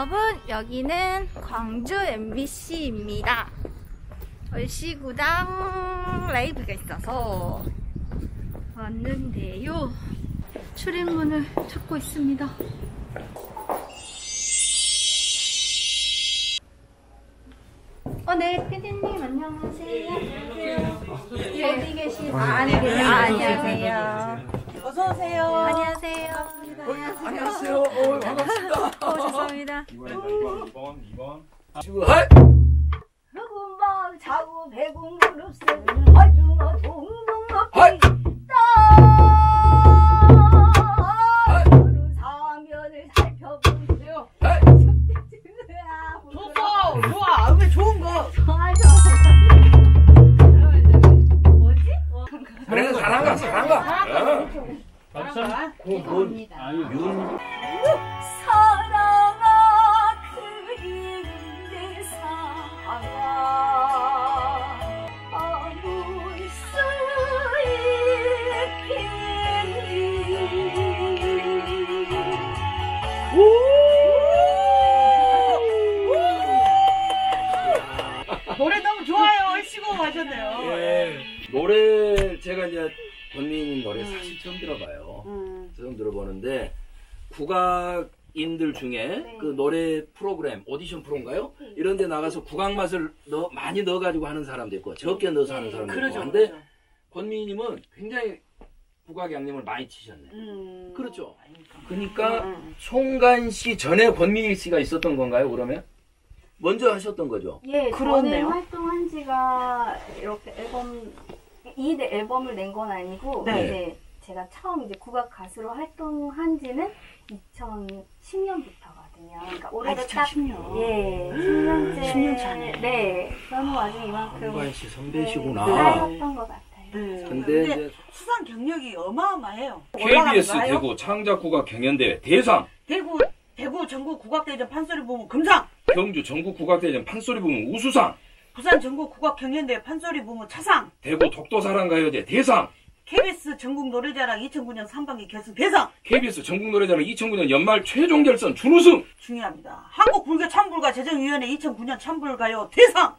여러분, 여기는 광주 MBC입니다. 얼씨구당 라이브가 있어서 왔는데요. 출입문을 찾고 있습니다. 네, 피디님 안녕하세요. 어디 계시나요? 안에 계세요. 안녕하세요. 어서 오세요. 안녕하세요. 안녕하세요. 반갑습니다. 죄송합니다. 2번. 지금 흑운방 자고 배군 그룹스 아주마 동동높이 사면을 살펴보세요. 좋어. 좋아. 음에 좋은 거. 뭐지? 그래 잘한가. 잘한가. 사랑아 그리운데 사랑아 아물 수 노래 너무 좋아요. 얼씨구 하셨네요. 예. 노래 제가 이제 권미인 노래 사실 처음 들어봐요. 처음 들어보는데 국악인들 중에 그 노래 프로그램 오디션 프로인가요? 이런 데 나가서 국악 맛을 많이 넣어가지고 하는 사람도 있고 적게 넣어서 하는 사람도 있고 한데 권미인님은 굉장히 국악 양념을 많이 치셨네. 그렇죠. 그러니까 송간 씨 전에 권미인 씨가 있었던 건가요? 그러면 먼저 하셨던 거죠? 예, 그렇네요. 저는 활동한 지가 이렇게 이 앨범을 낸 건 아니고 네. 이제 제가 처음 이제 국악 가수로 활동한 지는 2010년부터거든요. 그러니까 올해로 딱 2010년. 예, 10년째. 10년 차네. 네, 저는 아직 이만큼 송간 씨 선배시구나. 살았던 것 같아요. 근데 이제 수상 경력이 어마어마해요. KBS 올라가는 거예요? 대구 창작국악 경연대회 대상, 대구 전국 국악대전 판소리 부문 금상, 경주 전국국악대전 판소리 부문 우수상, 부산 전국 국악 경연대회 판소리 부문 차상, 대구 독도사랑가요제 대상, KBS 전국 노래자랑 2009년 3반기 결승 대상. KBS 전국노래자랑 2009년 연말 최종 결선 준우승. 중요합니다. 한국불교 찬불가 제정위원회 2009년 찬불가요 대상.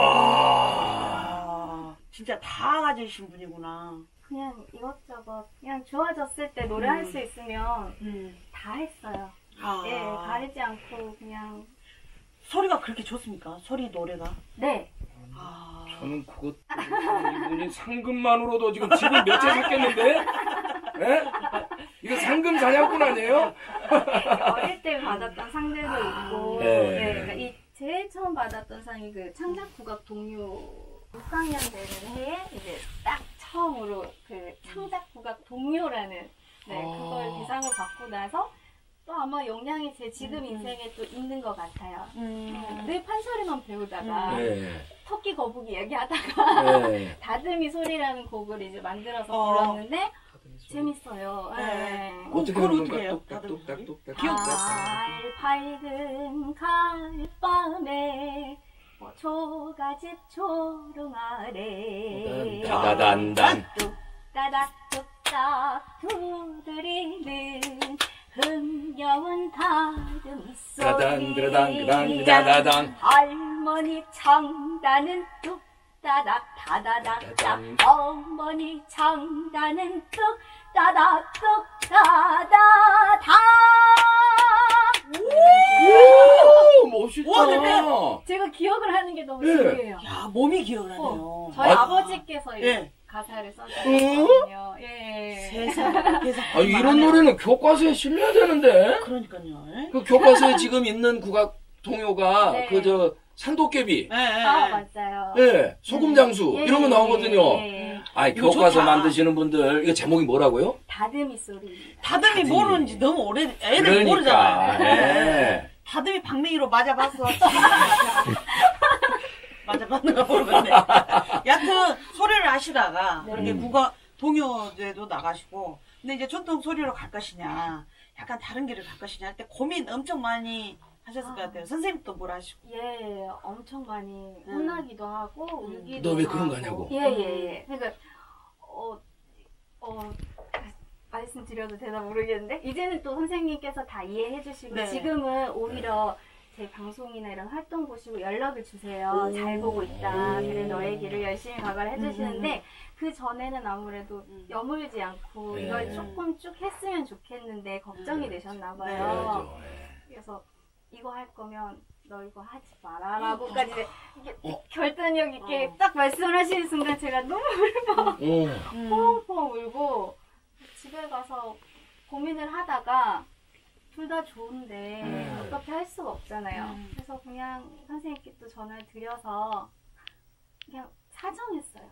와. 진짜 다 가지신 분이구나. 그냥 이것저것 그냥 좋아졌을 때 노래할 수 있으면 다 했어요. 예, 가리지 않고 그냥. 소리가 그렇게 좋습니까? 소리 노래가? 네. 저는 그것 이분이 상금만으로도 지금 집을 몇 채 샀겠는데? 예? 이거 상금 사냥꾼 아니에요? 어릴 때 받았던 상들도 있고, 네. 그러니까 제일 처음 받았던 상이 그 창작국악 동요 6학년 되는 해에 이제 딱 처음으로 그 창작국악 동요라는 그걸 대상을 받고 나서 또 아마 영향이 제 지금 인생에 또 있는 것 같아요. 늘 판소리만 배우다가 토끼 거북이 얘기하다가 다듬이 소리라는 곡을 이제 만들어서 불렀는데 재밌어요. 어떻게 그걸 하는 어떻게 건가? 해요? 똑딱똑딱똑딱. 밝은 가을밤에 초가집 초롱 아래 다다단단. 뚝따닥 뚝딱 두드리는 흥겨운 다듬이 다단 소리 다단 다다단. 할머니 창단은 뚝따닥 다다닥 어머니 창단은 뚝따닥 뚝따닥 오, 멋있다. 와, 근데 제가 기억을 하는 게 너무 신기해요. 야, 몸이 기억을 하네요. 저희 아버지께서 예. 가사를 써주셨거든요. 예. 세상에. 이런 노래는 교과서에 실려야 되는데. 그러니까요. 그 교과서에 지금 있는 국악 동요가 네. 그저 산도깨비, 맞아요. 소금장수 이런 거 나오거든요. 아이 이거 교과서 좋다. 만드시는 분들 이거 제목이 뭐라고요? 다듬이 소리. 다듬이 모르는지 너무 오래 애들이 그러니까. 모르잖아요. 네. 다듬이 방맹이로 맞아봤어. 맞아봤는가 모르겠네. 여하튼 소리를 하시다가 그렇게 국악 동요제도 나가시고 근데 이제 전통 소리로 갈 것이냐 약간 다른 길을 갈 것이냐 할 때 고민 엄청 많이 하셨을 것 같아요. 선생님도 뭘 하시고. 예, 엄청 많이 혼나기도 하고 울기도 너 왜 하고. 그런 거 하냐고. 예. 그러니까 말씀드려도 되나 모르겠는데 이제는 또 선생님께서 다 이해해 주시고 네. 지금은 오히려 제 방송이나 이런 활동 보시고 연락을 주세요. 잘 보고 있다. 그래 너의 길을 열심히 가거라 해주시는데 그 전에는 아무래도 여물지 않고 네. 이걸 조금 쭉 했으면 좋겠는데 걱정이 되셨나 봐요. 그렇죠. 그래서 이거 할 거면 너 이거 하지 마라 라고까지 이게 결단력 있게 딱 말씀을 하시는 순간 제가 너무 펑펑 울고 집에 가서 고민을 하다가 둘 다 좋은데 어떻게 할 수가 없잖아요. 그래서 그냥 선생님께 또 전화를 드려서 그냥 사정했어요.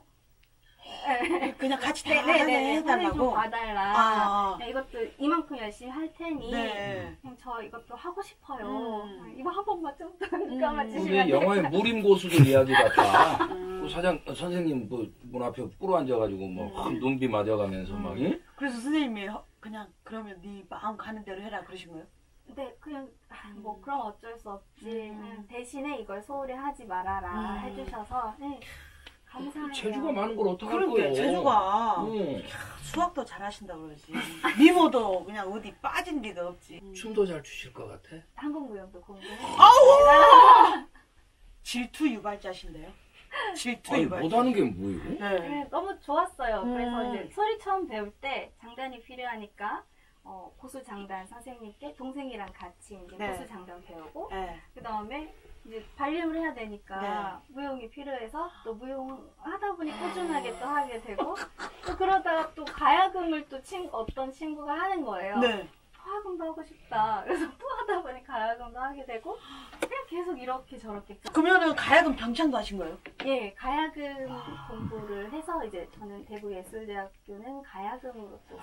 그냥 같이 다 네네네. 해달라고. 좀 봐달라. 이것도 이만큼 열심히 할 테니 네. 그냥 저 이것도 하고 싶어요. 이거 한 번만 좀 감아주시면 우리 영화의 무림 고수들 이야기 같다. 그 선생님 문 앞에 꿇어 앉아가지고 막 눈비 맞아가면서 막. 그래서 선생님이 그냥 그러면 네 마음 가는 대로 해라 그러신 거예요? 네, 그냥 뭐 그럼 어쩔 수 없지. 대신에 이걸 소홀히 하지 말아라 해주셔서 네, 감사해요. 재주가 많은 걸 어떡할 거예요? 재주가 수학도 잘하신다 그러지. 미모도 그냥 어디 빠진 데가 없지. 춤도 잘 추실 것 같아. 한국무용도 공부해요. 아우! 질투 유발자신데요? 질투 아니, 유발자. 못하는 게 뭐예요? 네, 너무 좋았어요. 그래서 이제 소리 처음 배울 때 장단이 필요하니까 고수 장단 선생님께 동생이랑 같이 이제 고수 장단 배우고 그 다음에 이제 발림을 해야 되니까 무용이 필요해서 또 무용 하다 보니 꾸준하게 또 하게 되고 또 그러다가 또 가야금을 또 어떤 친구가 하는 거예요. 가야금도 하고 싶다. 그래서 또 하다 보니 가야금도 하게 되고 그냥 계속 이렇게 저렇게. 그러면은 가야금 병창도 하신 거예요? 예, 가야금 공부를 해서 이제 저는 대구예술대학교는 가야금으로 또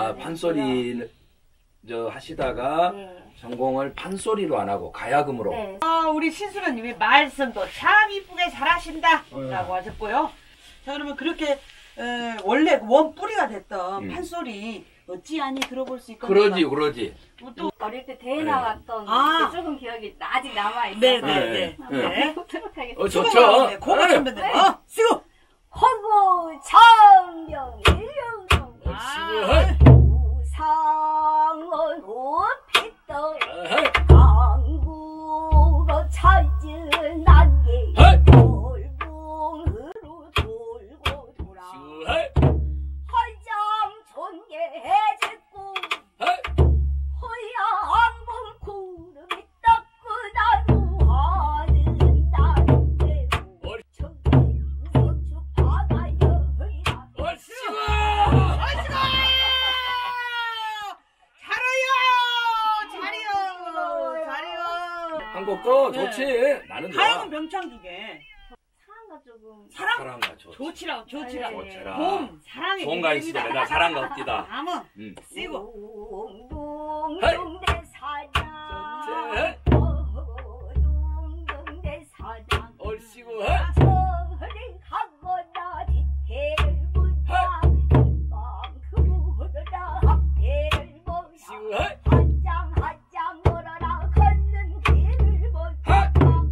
판소리 하시다가 전공을 판소리로 안 하고 가야금으로. 네. 우리 신수련님이 말씀도 참 이쁘게 잘하신다 라고 하셨고요. 자, 그러면 그렇게 원래 원 뿌리가 됐던 판소리 어찌하니 들어볼 수 있거든요. 그러지. 또 어릴 때 대회 나갔던 게 조금 기억이 아직 남아있어서 네. 해보도록 하겠습니다. 좋죠. 고고 선배님. 쓰고! 허구 청병 일령동 우상은 우핏도 강국어 찾은 난게 돌붕으로 돌고 돌아 헐장 존예해 짓고 허양봉 구름이 따끈하고 하는 날에 청성주 바다여 한곡도 좋지. 나는 좋아. 가야금 병창 중에 사랑과 조금 사랑과 좋지라고. 봄 사랑의 좋은가 있으면 맨날 사랑과 없디다. 아무 쓰고 둥둥둥대 사장 둥둥대 사장 얼씨구 저리 가거나 뒤태부자 만큼으로라 합태일봉 한장 걸어라 걷는 길을 보자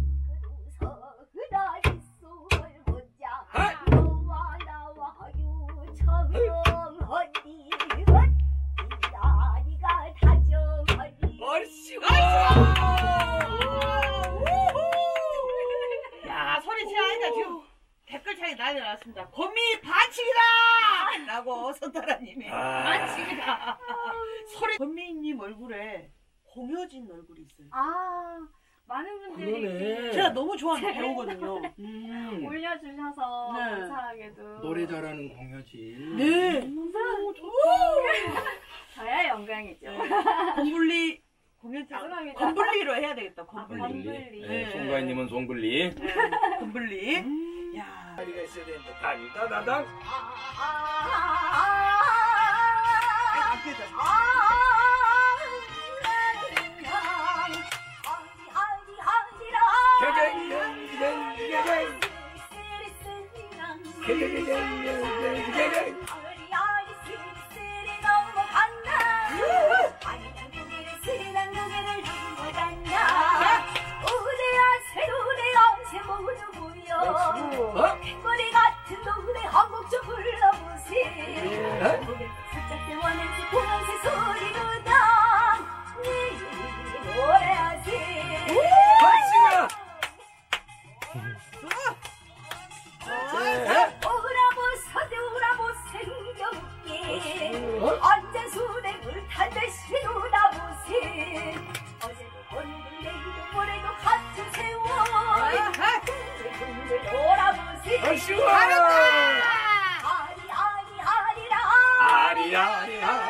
그루서 그라지수를 보자 너와 나와 유청정 어디 이다리가 다정하니 얼씨구. 야, 소리 치아니다 지금 댓글창에 난리 났습니다. 곰이 반칙이다! 라고 선타라님이 반칙이다. 소리 곰미님 얼굴에 공효진 얼굴이 있어요. 많은 분들이 그러네. 제가 너무 좋아하는 배우거든요. 올려주셔서 감사하게도 노래 잘하는 공효진. 네. 저야 영광이죠. 곰블리 공연 죄송합니다. 곰블리로 해야 되겠다. 곰블리. 곰블리. 네, 송가인님은 송블리. 곰블리. 야. 다리가 있어야 되는데 따다다당. 안 되죠. 머리 같은 노래 한곡 좀 불러보세요.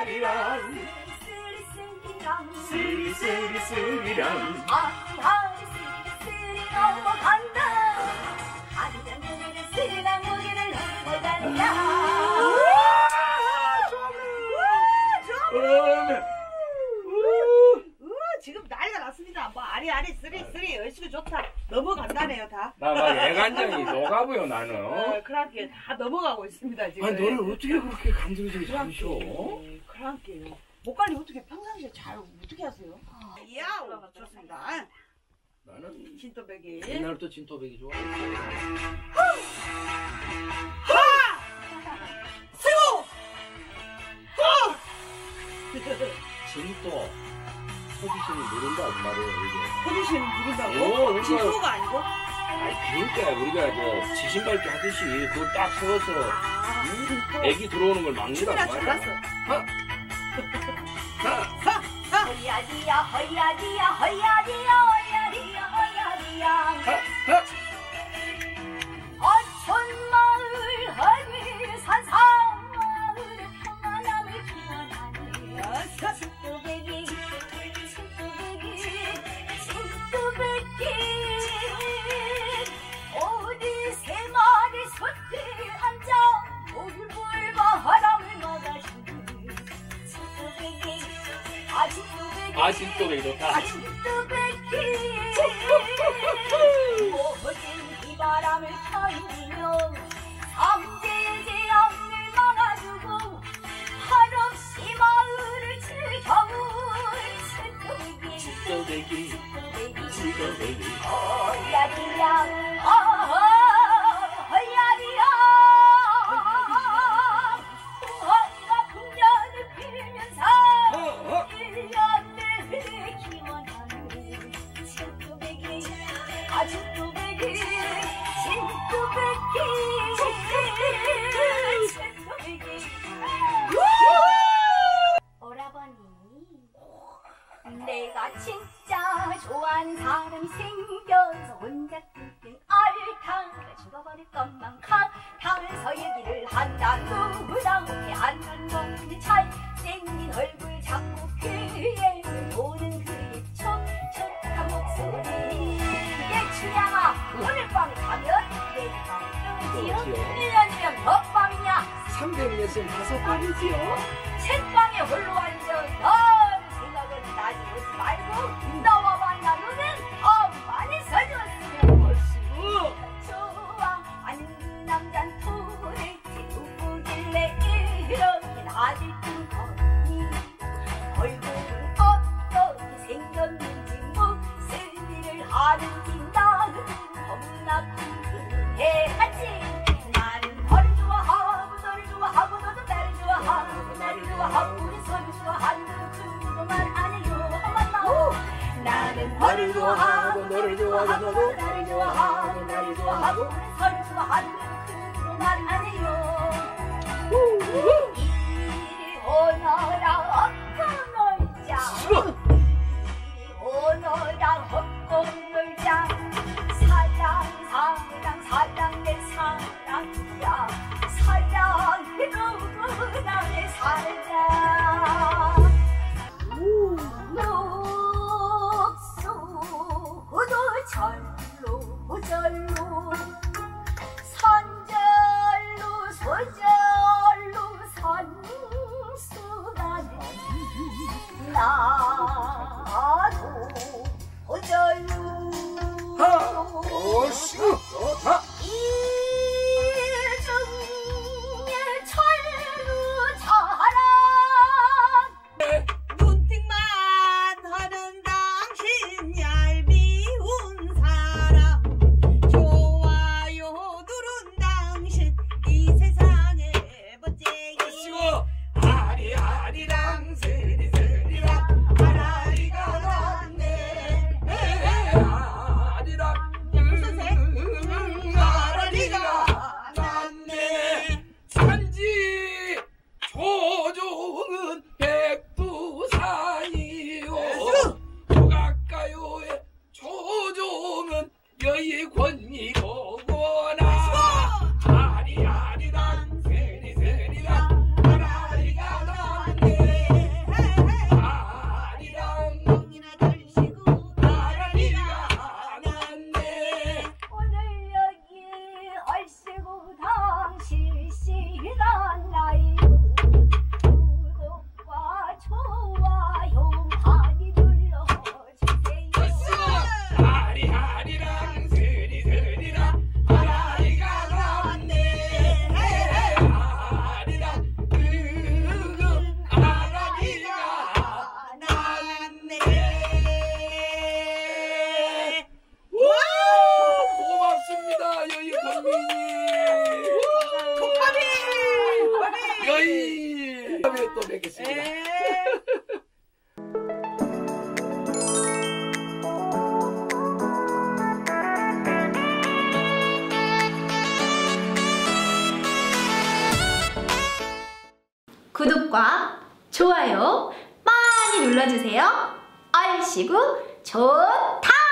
아리아리랑 쓰리쓰리쓰리랑 아리아리 쓰리쓰리 넘어간다. 아리랑 고개를 쓰리랑 고개를 넘어간다. 지금 난리가 났습니다. 뭐 아리아리 쓰리쓰리 얼씨구 좋다. 넘어간다네요 다. 나막 애간장이 녹아보여 나는. 그렇게 다 넘어가고 있습니다 지금. 아니 너를 어떻게 그렇게 간드러지게 잘하셔? 그렇게요. 목관리 어떻게 평상시에 잘 어떻게 하세요? 이야 좋습니다. 나는 진또배기. 옛날부터 진또배기 좋아. 세고. 진또 포지션이 모른다 그 말이에요 이게. 포지션 누른다고? 우리가 진또가 아니고? 아니 그러니까 우리가 저 지신밟기 하듯이 그걸 딱 세워서 애기 들어오는 걸 막는다 그 말이야. 허야디야 허야디야 허야디야 허야디야 허야디야. 어촌마을 하늘 산상마을의 평안함을 기원하니 진또배기 진또배기 진또배기. 어디 세 마리 솥에 앉아 울불 바람을 막아주니 진또배기 아 진또배기 좋다. 진또배기. 모진 비바람을 견디며 삼재의 재앙을 막아주고 한없이 마을을 즐겨온 진또배기 진또배기 진또배기. 허야리야 허야리야. 풍화가 풍년을 빌면서 1년 내내 기원하는 진또배기 진또배기 진또배기 진또배기. 오라버니 내가 진짜 좋아하는 사람이 생겨서 혼자 끙끙 앓다가 죽어버릴 것만 같아서 얘기를 한다. 누구나 못해 안간 건데 잘생긴 얼굴 자꾸 귀에 도는 그의 촉촉한 목소리. 예춘양아 오늘 밤에 가면 내일 밤에 뜨지요? 1년 뒤면 몇 밤이냐? 365 밤이지요. 책방에 홀로 앉아 널 생각은 나지 오지 말고 너와 만나면은 많이 서줬으면 볼수 좋아. 아는 남잔 도대체 누구길래 이렇게 나를 뜬거니. 얼굴은 어떻게 생겼는지 무슨 일을 하는지 나는 너무나 궁금해하지. 나는 너를 좋아하고 너를 좋아하고 너도 나를 좋아하고 나를 좋아하고 우리 서로 좋아하는 그거만 아니요. 나는 너를 좋아하고 너를 좋아하고 너도 나를 좋아하고 나를 좋아하고 우리 서로 좋아하는 그거만 아니요. 이리 오너라 헛고 놀자. 이리 오너라 헛고 놀자. 사랑 사랑 사랑 내 사랑이야. 사랑해 누구나 내 사랑. 녹수도 절로 절로 선절로 소절로 선수가는 나도 절로 오시고 좋다. 이중에 철로 자라. 눈팅만 하는 당신 얄미운 사람. 좋아요 누른 당신 이 세상의 멋쟁이. 오시고 아리아리랑 쓰리쓰리랑 아라리가 났네. 아리랑 아라리가 났네. 산지 조종은 백두산이요. 국악가요의 조종은 여의권이로구나. 아리아리랑 쓰리쓰리랑 아라리가 났네. 여이 다음에 또 뵙겠습니다. 구독과 좋아요 많이 눌러주세요. 얼씨구 좋다!